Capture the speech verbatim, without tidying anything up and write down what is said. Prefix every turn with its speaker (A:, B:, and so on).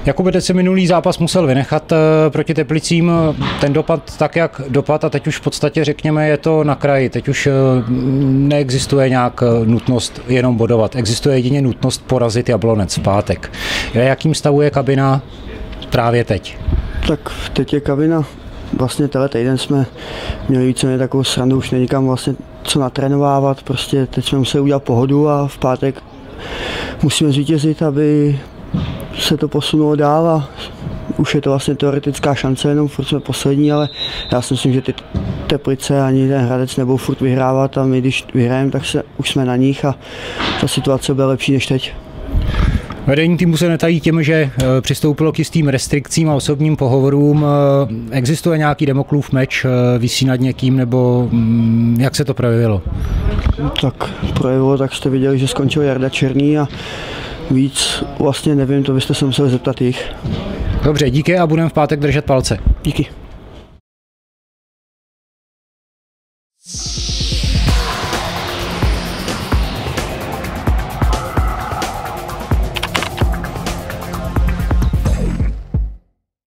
A: Jakuby, teď se minulý zápas musel vynechat proti Teplicím. Ten dopad tak, jak dopad, a teď už v podstatě řekněme, je to na kraji. Teď už neexistuje nějak nutnost jenom bodovat. Existuje jedině nutnost porazit Jablonec v pátek. V jakým stavu je kabina právě teď?
B: Tak teď je kabina. Vlastně tenhle týden jsme měli víceméně takovou srandu, už není kam vlastně co natrénovávat. Prostě teď jsme museli udělat pohodu a v pátek musíme zvítězit, aby se to posunulo dál a už je to vlastně teoretická šance, jenom furt jsme poslední, ale já si myslím, že ty Teplice ani ten Hradec nebudou furt vyhrávat a my když vyhrajeme, tak se, už jsme na nich a ta situace bude lepší než teď.
A: Vedení týmu se netají tím, že přistoupilo k jistým restrikcím a osobním pohovorům. Existuje nějaký Damoklův meč, visí nad někým, nebo jak se to projevilo?
B: Tak projevilo, tak jste viděli, že skončil Jarda Černý a víc vlastně nevím, to byste se museli zeptat jich.
A: Dobře, díky a budeme v pátek držet palce.
B: Díky.